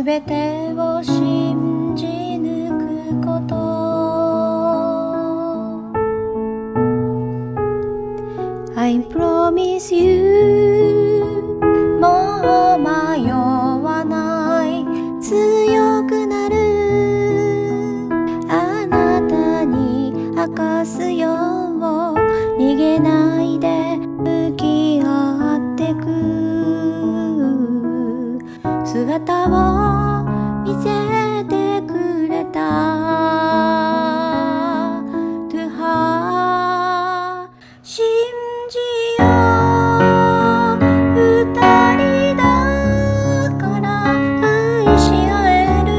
べてを信じ抜くこと。I promise you もう迷わない強くなるあなたに明かすよ逃げないで向き合ってく姿を見せてくれた To her 信じよう二人だから愛し合える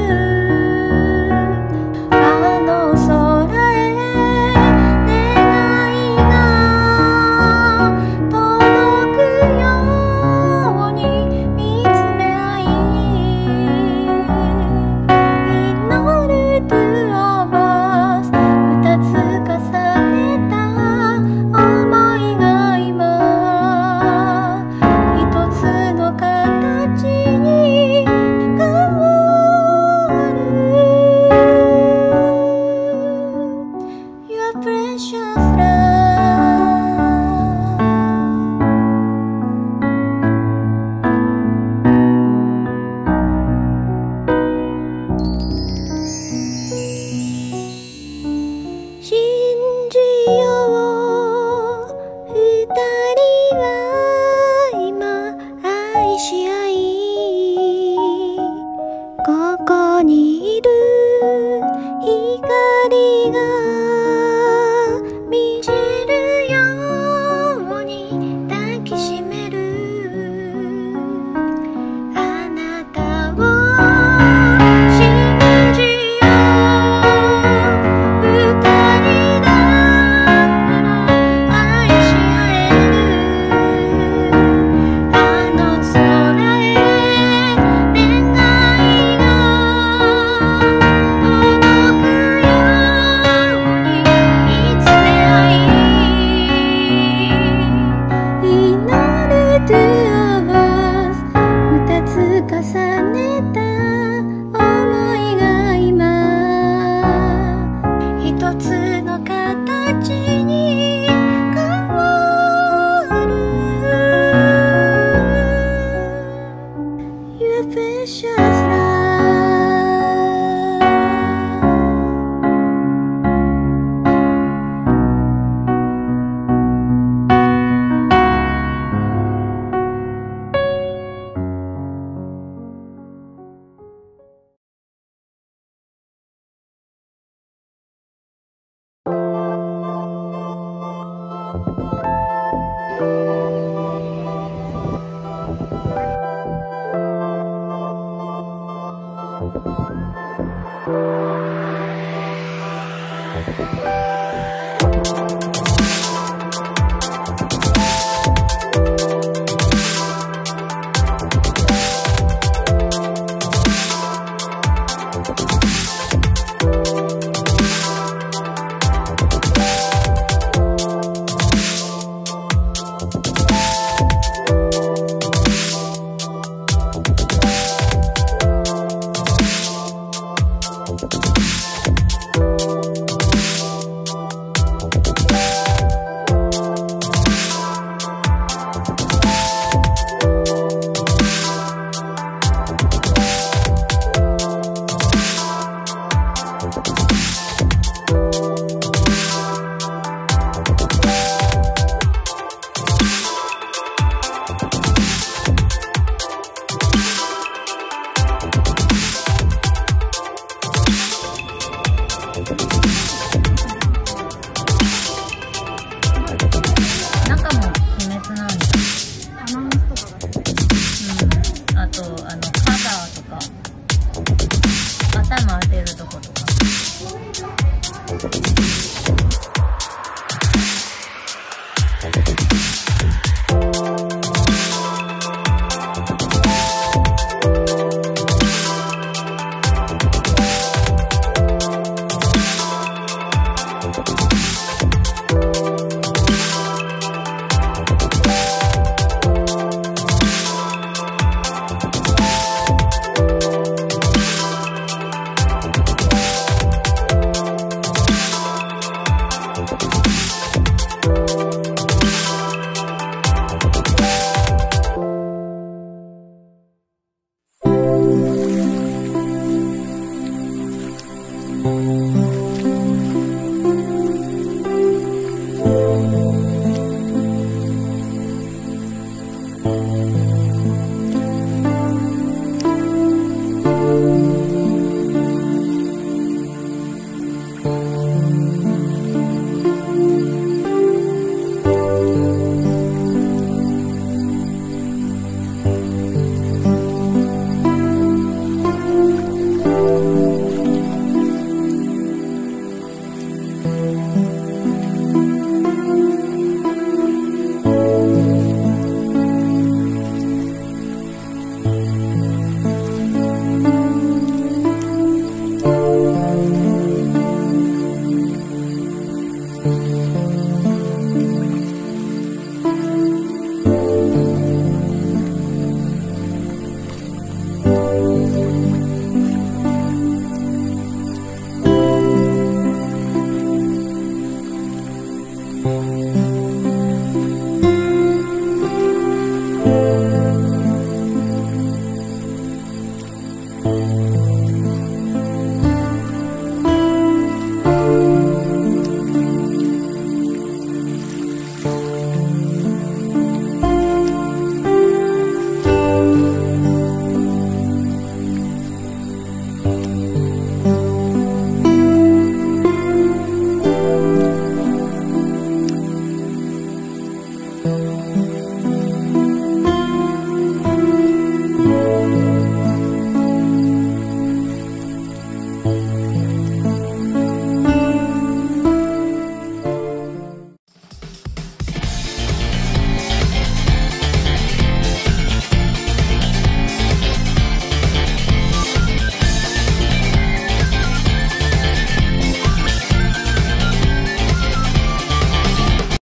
あの空へ願いが届くように見つめ合い祈る To us 二つ重ねた想いが今一つの形に変わる Your precious love 信じよう二人は今愛し合いここにいる光が満ちるように抱きしめるあなたを信じよう二人だから愛し合えるあの空へ願いが届くように見つめ合い祈る To us 二つ重ねた想いが今一つの形に変わる Your precious love 「 「